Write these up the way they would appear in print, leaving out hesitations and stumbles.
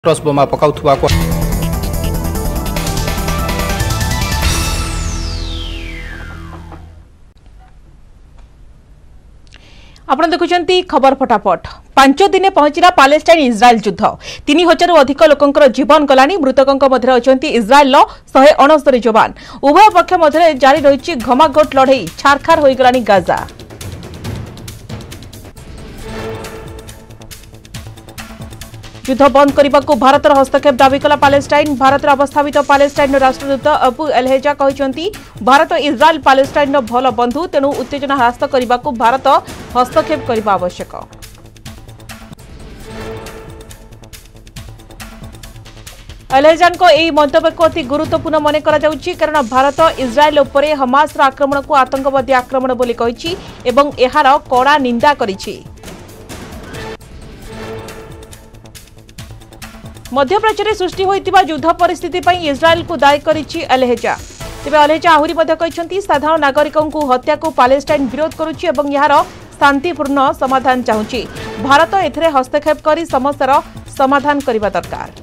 Cross बोमा पकाउथुवा को आपण देखुचंती खबर फटाफट 5 दिन पहुंचला पालेस्टाइन इज्राएल युद्ध 3000 अधिक लोकंकर जीवन गलानी मृतकों मध्य अछंती इज्राएल 169 जवान उभय पक्ष मध्य जारी रही घमाघोट लड़ई छारखार हो गलानी गाजा युद्ध बंद करने को भारत हस्तक्षेप दावी कला पालेस्टाइन भारत अवस्थापित पालेस्टाइन राष्ट्रदूत अबू एलहेजा कहते भारत इज्राएल पालेस्टाइन भल बंधु तेणु उत्तेजना ह्रास करने को भारत हस्तक्षेप करने आवश्यक। एलहेजान को यह मंतव्य को अति गुरुत्वपूर्ण मन कारण भारत इज्राएल उपरे हमास आक्रमण को आतंकवादी आक्रमण बोली कहिछि एवं एहार कड़ा निंदा करिछि। मध्यप्राच्य सृष्टि होइतिबा युद्ध परिस्थिति पई इज्राएल को दायी करिछि एलहेजा। तेबे एलहेजा आहुरी मध्य कहिसंती साधारण नागरिकों को हत्या को पालेस्टाइन विरोध करुछि एवं यार शांतिपूर्ण समाधान चाहुछि। भारत एथिरे हस्तक्षेप करी समस्यार समाधान करिबा दरकार।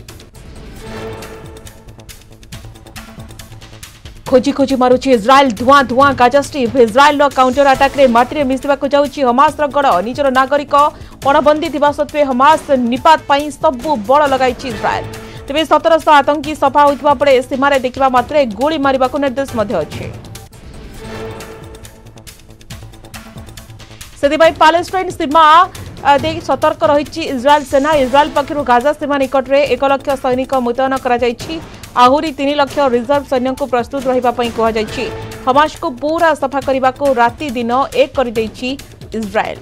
खोजी खोजी मारुछि इज्राएल धुआं धुआं Gaza Strip Israel counter attack रे माटी मिसवा को जाउछि हमास गड़ निजर नागरिक पणबंदी थिबा सत्वे हमास निपात पई सबु बळ लगाइछि इज्राएल। तेबे 1700 आतंकी सफा होइतबा परे सीमारे देखिबा मात्रे गोली मारिबा को निर्देश मध्ये अछि। सेदिबाई पालेस्टाइन सीमा दे सतर्क रहिछि इज्राएल सेना। इज्राएल पक्षरु गाजा सीमा निकट रे 1 लाख सैनिक मुतयन करा जाइछि। आहुरी 3 लाख रिजर्व सैन्य को प्रस्तुत रहिबा पई कहा जाइछि। हमास को पूरा सफा करबा को राति दिन एक कर दैछि इज्राएल।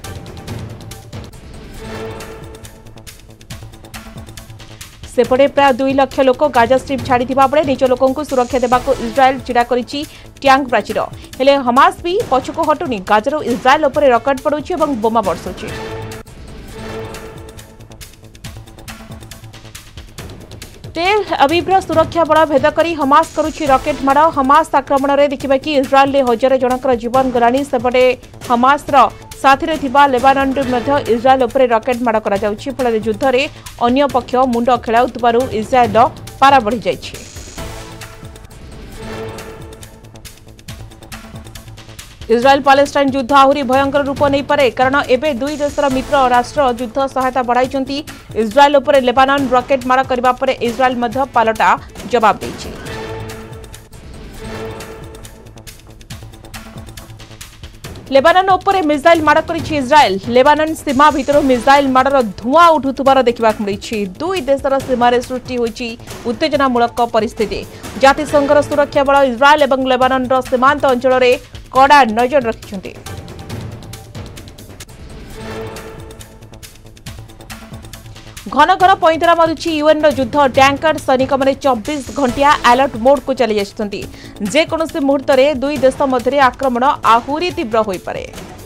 सेपटे प्राय 2 लाख लोक गाजा स्ट्रिप छाड़ी बेले निज लोकों को सुरक्षा देवा को इज्राएल छिड़ा करिछि टैंक प्राचीर हेले हमास भी पछको हटुनी गाजार इज्राएल उपरे रॉकेट पड़ुछि एवं बोमा बरसुछि। तेल अवीव्र सुरक्षा बल भेद करी हमास करुछि रॉकेट माड़। हमास आक्रमण में देखिबा कि इज्राएल ले हजार जनकर जीवन गलानी। सेपटे हमासर साथी थिबा लेबानन मध्ये इज्राएल उपरे रॉकेट माड़ करा जाउछि फल युद्ध रे अन्य पक्ष मुंड खेलाउतबारु इज्राएल पारा बढ़ी जाइछि। इज्राएल पालेस्टाइन युद्ध आहुरी भयंकर रूप नहीं पारे कारण एबे दुई देशर मित्र राष्ट्र युद्ध सहायता बढ़ाइछंती। इज्राएल उपरे लेबानन रॉकेट माड़ करबा परे इज्राएल मध्ये पालटा जवाब दैछि। लेबानन उपरे मिसाइल माड़ करिछि इज्राएल। लेबानन सीमा भितर मिसाइल माड़र धुआं उठुथुबार देखिबा मिलिछि। दुई देशर सीमारे सृष्टि होइछि उत्तेजनामूलक परिस्थिति। जातिसंघर सुरक्षा बल इज्राएल एवं लेबाननर सीमांत अंचल रे कड़ा नजर रखिछन्ति। घन घन पैंतरा मारुछि यूएन युद्ध टैंकर सैनिक माने 24 घंटिया अलर्ट मोड को चली जाइछन्ति। जे कोनोसी मुहूर्त रे दुई देश मध्य आक्रमण आहुरी तीव्र होई पारे।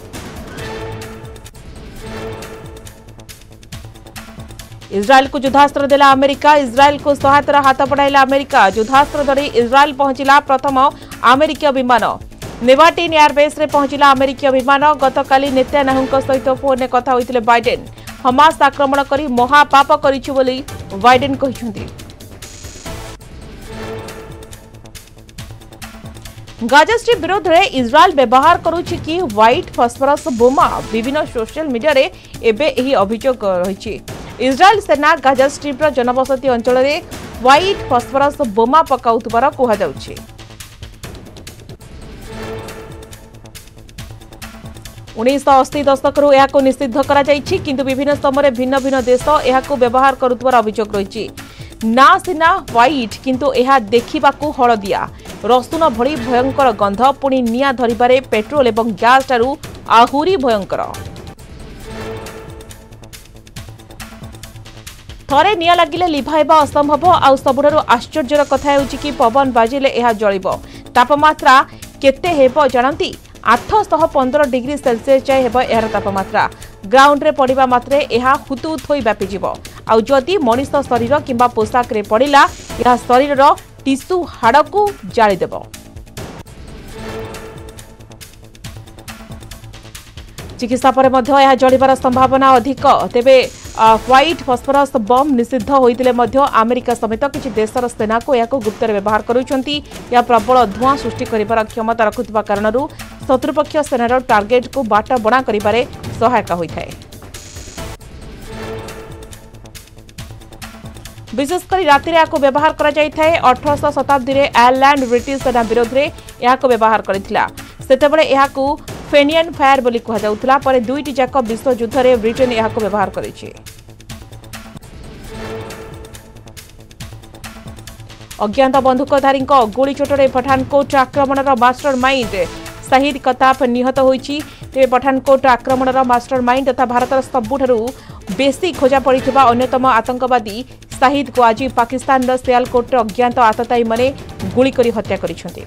इज्राएल को युद्धास्त्र देला अमेरिका। इज्राएल को सहायतार हाथ बढ़ाइला अमेरिका। युद्धास्त्र धरी इज्राएल पहुंचला प्रथम अमेरिकीय विमान। नेवाटिन एयरबेस रे पहुंचला अमेरिकीय विमान। गतकाली नेतान्याहुଙ୍କ सहित फोन कथा होइतिले बाइडेन। हमास आक्रमण करी महापाप करिछु बोली बाइडेन कहिसंती। गाजा स्ट्रिप विरोध रे इज्राएल व्यवहार करूछि कि व्हाइट फॉस्फरस बोमा विभिन्न सोशल मीडिया रे एबे एही अभियोग रहिछि। इज्राएल सेना गाजा स्ट्रिप रो जनबसती अंचल रे व्हाइट फॉस्फरस बोमा पकाउतबार कुहा जाउछि। 1980 दशकरू यह निषिद्ध करा जाइछि किंतु विभिन्न समय भिन्न भिन्न देश यह व्यवहार करुतबार अभियोग रही। ना सिना व्हाइट किंतु यह देखिबाकू हलदिया रसुन भली भयंकर गंध पुणी निया धरिबारे पेट्रोल एवं गैस ठारू आहुरी भयंकर। थरे निया लागिले लिभाइबा असंभव। आ सबुठारु आश्चर्यर कथा हेउछि कि पवन बाजिले यह जळिबो। तापमात्रा केते हेबो जानंती 815 डिग्री सेल्सियस जाए हेबो एहार तापमात्रा। ग्राउंड रे पड़िबा मात्रे एहा हुतुत होई व्यापी जिवो। आ जदि मनुष्य शरीर किंबा पोशाक रे पड़िला एहा शरीर टिश्यू हाड़ को जाली देबो। चिकित्सा पर जलिबार संभावना अधिक। तेबे व्हाइट फस्फरस बम निषिद्ध होइतिले मध्य अमेरिका समेत किछि देशर सेना को याको गुप्तर व्यवहार करूछंती या प्रबल धुआं सृष्टि करिबार क्षमता रखुथिबा कारणरू शत्रुपक्ष सेनार टार्गेट को बाट बणा करिबारे सहायक होइथाय। विशेषकर राति या व्यवहार कर 18 शताब्दी में आयरलैंड ब्रिटिश सेना विरोध में यह व्यवहार करथिला। सेतेबेले यहाकू फेनियन फायर बोली कहुला पर दुईटी जाक विश्व युद्ध में ब्रिटेन यह व्यवहार करिछि। अज्ञात बंधुकधारी गोली चोटरे पठानकोट आक्रमणर मास्टरमाइंड शाहिद कताफ निहत होइछि। तेबे पठानकोट आक्रमणर मास्टरमाइंड तथा भारतर सबुठारु बेसी खोजा पड़िथिबा अन्यतम आतंकवादी शाहिद को आज पाकिस्तान सियालकोट अज्ञात आततायी माने गुली करी हत्या करिसेंति।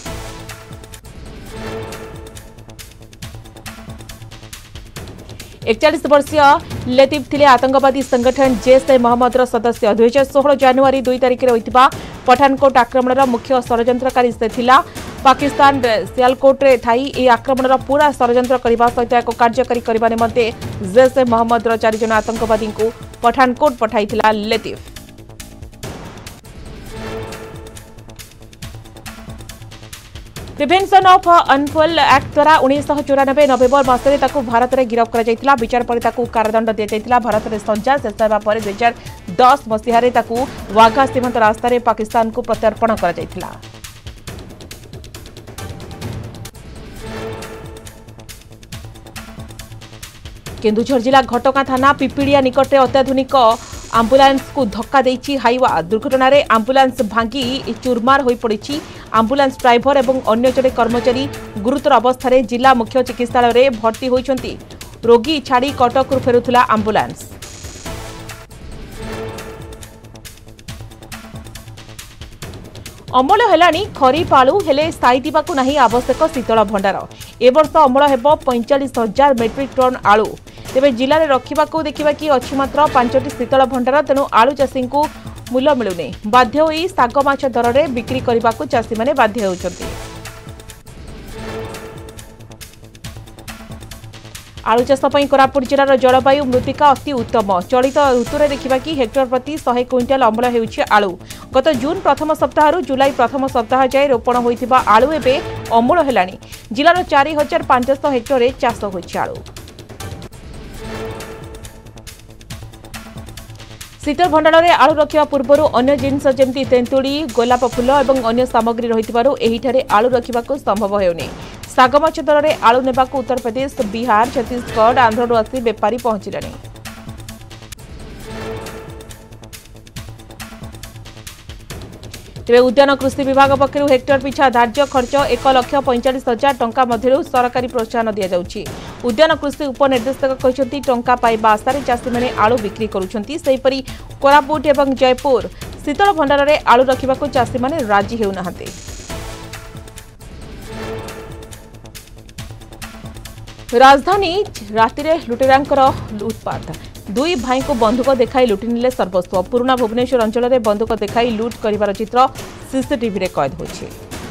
एकचालीस वर्षीय लतीफ थिले आतंकवादी संगठन जैश-ए मोहम्मदर सदस्य। 2016 जनवरी 2 तारिख होइतिबा पठानकोट आक्रमणर मुख्य षड्यंत्रकारी से थिला। पाकिस्तान सियालकोट रे थाई ए आक्रमणर पूरा षड्यंत्र करबा सहित एक कार्यकारी करबा निमंते जैश-ए मोहम्मदर 4 जन आतंकवादी को पठानकोट पठाइथिला Latif. Prevention of unlawful act द्वारा 1994 नवेम्बर मासरे ताकू भारत में गिरफ्त करा जायतिला। विचार पर ताकू कारादंड दिया जायतिला। भारत में सजा शेष होगा पर 2010 मसीह ताकू वाघा सीमांत रास्तार पाकिस्तान को प्रत्यर्पण करा जायतिला। केन्दुझर जिला घटगां थाना पिपिड़िया निकटे अत्याधुनिक आंबुलांस को धक्का देछि हाईवा। दुर्घटना रे आंबुलांस भांगी चूरमार होई पड़िछि। आंबुलांस ड्राइवर एवं अन्य जड़े कर्मचारी गुरुतर अवस्था जिला मुख्य चिकित्सालय रे भर्ती होइछंती। रोगी छाड़ी कटक फेरुथिला आंबुलांस। अमल हेलानी खरीफ आलू हेले साइदिबाकू नाही आवश्यक शीतल भंडार। ए वर्ष अमल हेबो 45,000 मेट्रिक टन आलू। तेबे जिले में रखा देखा कि अच्छी मात्र 5टी शीतल भंडार। तेणु आलू चाषी को मूल्य मिलुनी। बाध्य होई साग माछ दर में बिक्री करने को चाषी माने बाध्य होउछंती। आलू चाष पई कोरापुट जिलार जलवायु मृत्तिका अति उत्तम। चलित ऋतु देखा कि हेक्टर प्रति 100 क्विंटाल अमल होउछि आलू। गत जून प्रथम सप्ताह जुलाई प्रथम सप्ताह जाए रोपण होइतिबा आलू एबे अमल हेलानी। जिलार 4500 हेक्टर चाष होइछि आलू। शीतल भंडार में आलू रखा पूर्व अन्य जिनस जमती तेंतुड़ी गोलाप फूल और अन्य सामग्री रही आलू रखा संभव होनी। सागमाछ दर में आलू ने उत्तर प्रदेश बिहार छत्तीसगढ़ आंध्र आसी बेपारी पहुंचला। तेज उद्यान कृषि विभाग पक्षर हेक्टर पिछा धार्य खर्च 1,45,000 टंका मध्य सरकारी प्रोत्साहन दि जाउछि। उद्यान कृषि उपनिर्देशक कहते टंका पाइबा आशार चाषी मैंने आलू बिक्री करुँच। कोरापुट एवं जयपुर शीतल भंडार में आलू रखा चाषी मैंने राजी होना। राजधानी राति लुटेरांकर उत्पात। दुई भाई को बंधुक देखाई लुटि नेले सर्वस्व। पुराना भुवनेश्वर अंचल में बंधुक देखाई लुट करिवार चित्र सीसीटीवी रे कैद होइछि।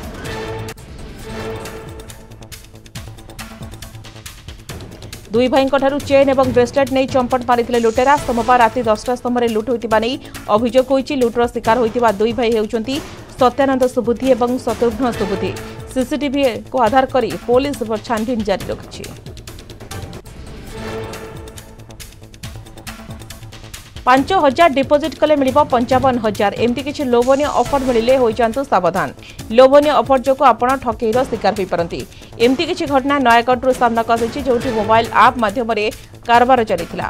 दुई भाई चेन एवं ब्रेसलेट नहीं चंपट मारी लुटेरा। सोमवार राति 10टा समय लुट होइतिबा नै अभियोग होइछि। लुटर शिकार होइतिबा दुई भाई हेउचंती सत्यानंद सुबुद्धि एवं शत्रुघ्न सुबुद्धि। सीसीटीवी को आधार करी पुलिस छानबीन जारी रखिछि। 5,000 डिपोजिट कले मिल 55,000। एमती किसी लोभनीय ऑफर मिले हो जातु सावधान। लोभनीय ऑफर जो आपण ठकेईर शिकार हो पारती। एमती किसी घटना नयागढ़ सामना आसी जो मोबाइल आप माध्यम कारबार चली।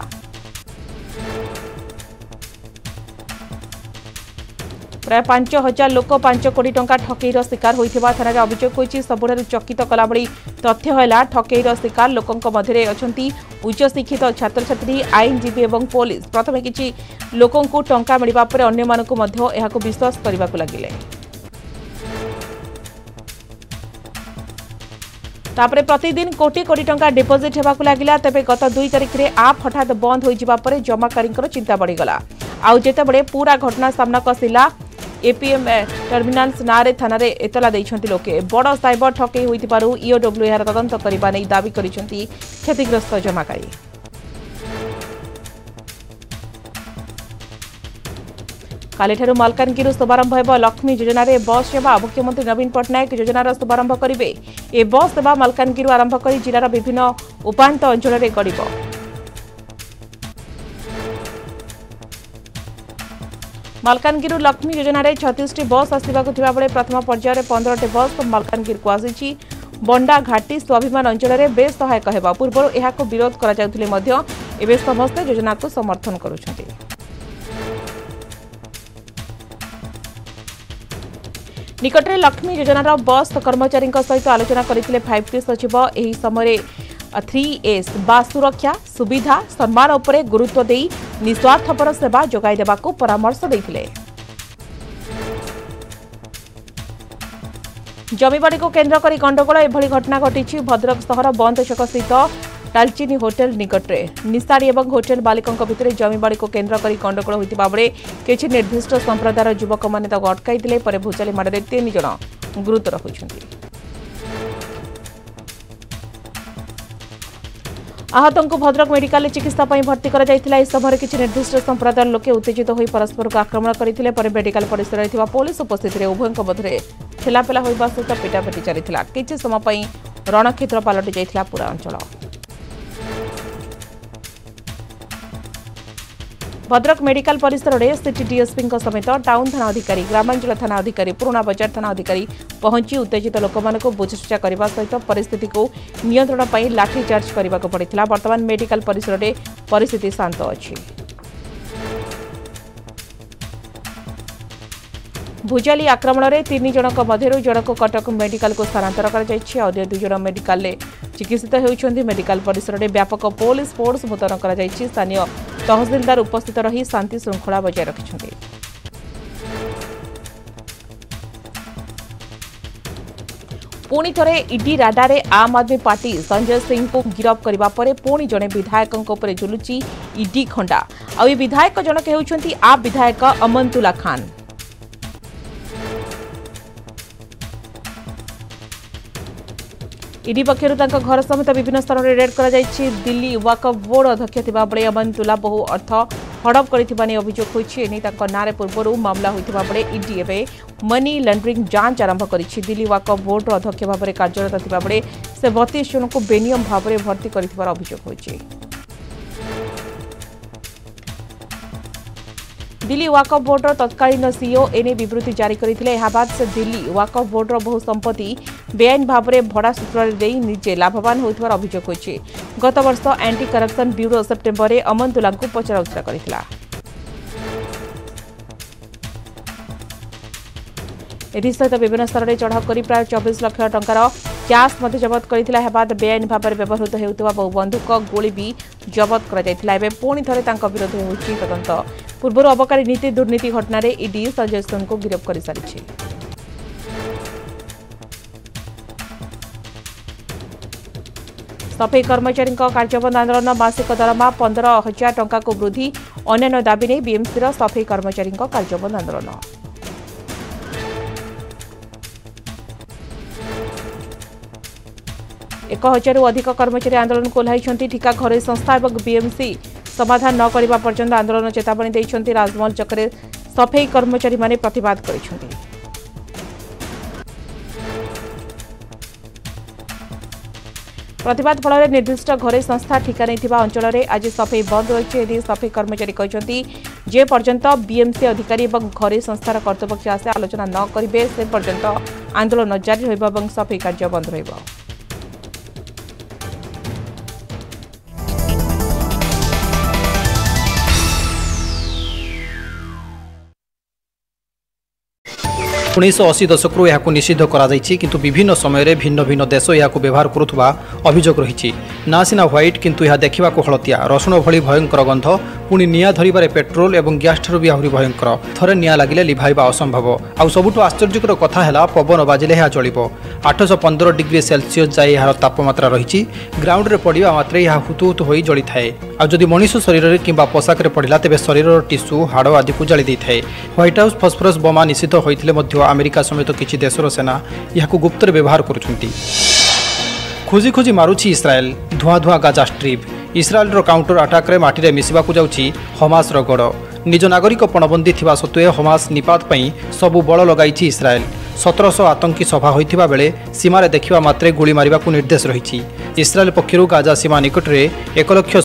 प्राय 5,000 लोक 5 कोटी टंका ठकेईर शिकार होइथिबा थाना अभियोग होइछि। सबुठारु चकित कला भली तथ्य है ठकेईर शिकार लोकंक मध्य अछंती उच्च शिक्षित छात्र छात्री आईनजीवी एवं पुलिस। प्रथमे किछि लोकंकु टंका मिलिबा परे अन्य मानकु मध्य एहाकु विश्वास करिबाकु लागिले। तापरे प्रतिदिन कोटी कोटी टंका डिपोजिट हेबाकु लागिला। तेबे गत 2 तारिख रे आप हठात बंद होई जिबा परे जमाकारींकर चिंता बढ़ी गला। आउ जेतेबेले पूरा घटना सामना आसिला एपीएम टर्मिनाल्स नारे थाना रे एतला दैछंती लोके। बड़ साइबर ठकेई होइतिबारु ईओडब्ल्यू यार तदंत करिबा नै दाबी करिसंती क्षतिग्रस्त जमाकारी। कालीठारू मालकानगिरी शुभारंभ हेब लक्ष्मी योजना रे बस सेवा। मुख्यमंत्री नवीन पट्टनायक योजनार शुभारंभ करिवे। ए बस सेवा मालकानगिरी आरंभ करी जिलार विभिन्न उपांत अंचल रे गड़िब। मालकानगिरी लक्ष्मी योजना रे 36 बस आसबाक थिबा बेले प्रथम पर्यायर रे 15 बस मालकानगिरी को आसीछि। बंडा घाटी स्वाभिमान अंचल रे बेस सहायक हेबा। पूर्व एहाको विरोध करा जाउथिले मध्य एबे समस्त योजना को समर्थन करूछन्ति। निकटरे लक्ष्मी योजनार बस कर्मचारी सहित आलोचना करथिले 5T सचिव। एही समय 3S बा सुरक्षा सुविधा सम्मान उपरे गुरुत्व देई निस्वार्थपर सेवा जोगाई देबाको परामर्श दैथिले। जमीबाड़ी को केन्द्र करी गंडगोल एभली घटना घटी। भद्रक सहर बंद छक स्थित टालचिनी होटेल निकटरे निशाड़ी और होटेल बालिकों भितर जमीबाड़ी को केन्द्र करी गंडगोल होता बेले किसी निर्दिष्ट संप्रदायर युवक मैंने अटकाई भूचाली माड़े 3 जन गुरुतर होती। आहतों को भद्रक मेडिकल चिकित्सा भर्ती कर समय किसी निर्दिष्ट संप्रदायर लोके उत्तेजित हो परस्पर को आक्रमण करते मेडिकल परिसर में पुलिस उपस्थित उभयों मध्य ठेलापेला होगा सहित पिटापिटी चली किसी समय रणक्षेत्र पलटि जाइथिला पूरा अंचल। भद्रक मेडिकल परिसर में सिटी डीएसपी समेत टाउन थाना अधिकारी ग्रामांचल थाना अधिकारी पुराना बजार थाना अधिकारी पहुंची उत्तेजित लोक मानक बुझासुझा करने सहित परिस्थिति को नियंत्रण पर लाठीचार्ज करने को पड़ा। वर्तमान मेडिकल परिसर में परिस्थिति शांत अच्छी। भूजाली आक्रमण में 3 जनक मध्य जनक कटक मेडिकल को स्थानांतर कर 2 जन मेडिकल चिकित्सित होती। मेडिकल परिसर में व्यापक पुलिस फोर्स मुतयन कर स्थानीय तहसिलदार उपस्थित रही शांति श्रृंखला बजाय रखिछन्ति। पुणी थरे ईडी राडारे आम आदमी पार्टी संजय सिंह को गिरफ्त करबा परे पुणी जने विधायकଙ୍କ उपरे झुलुची ईडी खंडा। आ ए विधायक जनक हेउछन्ति आप विधायक अमन्तुल्ला खान। ईडी पक्षर घर समेत विभिन्न स्थान में रेड कर दिल्ली वक्फ बोर्ड अध्यक्ष थिबा बेले अमन्तुल्ला बहु अर्थ हड़प करथिबा नै अभियोग होइछि। एनै तांको नारे पूर्वरु मामला होइथिबा बेले ईडी एबे मनी लॉन्ड्रिंग जांच आरंभ करिछि। दिल्ली वक्फ बोर्ड अध्यक्ष भाव में कार्यरत थिबा बेले से 32 जन को बेनियम भाव में भर्ती करथिबार अभियोग होइछि। दिल्ली वक्फ बोर्ड तत्कालीन सीईओ एने विवृत्ति जारी करथिले। एहा बाद से दिल्ली वक्फ बोर्ड बहु संपत्ति बेआईन भाव में भड़ा सूत्र देई निजे लाभवान होइथिबार अभियोग होइछि। गत वर्ष एंटी करप्शन ब्यूरो सेप्टेम्बर में अमन्तुल्ला को पचराउचरा करथिला। एसहित विभिन्न स्तर में चढ़ाऊ कर प्राय 24 लाख टंकार कैश जबत कर बाद बेआईन भाव में व्यवहृत होता बहु बंदूक गोली भी जबत कर पुणी थे विरोध होती तदंत। पूर्व अबकारी नीति दुर्नीति घटना ईडी संजय सिंह को गिरफ्त कर सारी। सफाई कर्मचारी कार्यबंद आंदोलन मासिक दरमा 15,000 टंका को वृद्धि अन्य दाबी नहीं बीएमसी सफाई कर्मचारी कार्यबंद आंदोलन। एक 1000 अधिक कर्मचारी आंदोलन को ओह्लाइछन्ति। ठिका घरोई संस्था और बीएमसी समाधान न करबा पर्यंत आंदोलन चेतावनी दैछन्ति। राजमहल चक्रे सफाई कर्मचारी माने प्रतिवाद करिछन्ति। प्रतिवाद फल निर्दिष्ट घरे संस्था ठिका नहीं अंचल में आज सफाई बंद रही। सफाई कर्मचारी कहते जे पर्यंत बीएमसी अधिकारी और घरे संस्थार कर्तृपक्ष आसे आलोचना न करेंगे से पर्यंत आंदोलन जारी रही सफाई कार्य बंद रही। उन्नीस 1980 दशकरू यह निषिद्ध किंतु विभिन्न समय भिन्न भिन्न देश यह व्यवहार करुवा अभियोग रही। ना सिना व्हाइट किंतु यह देखा हलतिया रसुण भली भयंकर गंध पुणी निया धरवे पेट्रोल और गैस ठार भी आहरी भयंकर। थरे निया लगिले लिभाइबा असंभव। आउ सबुठ आश्चर्यकर कथा है पवन बाजिले यह चलिबो। 815 डिग्री सेल्सियस जाए यार तापमात्रा रही। ग्राउंड रे पड़ा मात्र यह हुतु हुतु हो जली थाए। आ जदि मनीष शरीर में किंबा पोशाक पड़ा तेज शरीर टिश्यू हाड़ आदि को जाली देता है। व्हाइट हाउस फस्फरस बोमा निषिद्ध होते अमेरिका समेत किसी देशर सेना यह गुप्त व्यवहार करुछन्ति। खोजी खोजी मारुछि इस्राएल धुआं धुआं Gaza Strip. Israel counter attack रे माटी रे मिसिबा को जाउछि हमास रो गड़। निज नागरिक पणबंदी थिबा सत्वे हमास निपात पई सबु बल लगाइछि इस्राएल। 1700 आतंकी सभा होइथिबा बेले सीमारे देखिबा मात्रे गुली मारिबाकू निर्देश रहिछि। इस्राएल पक्षरु गाजा सीमा निकटरे 1 लाख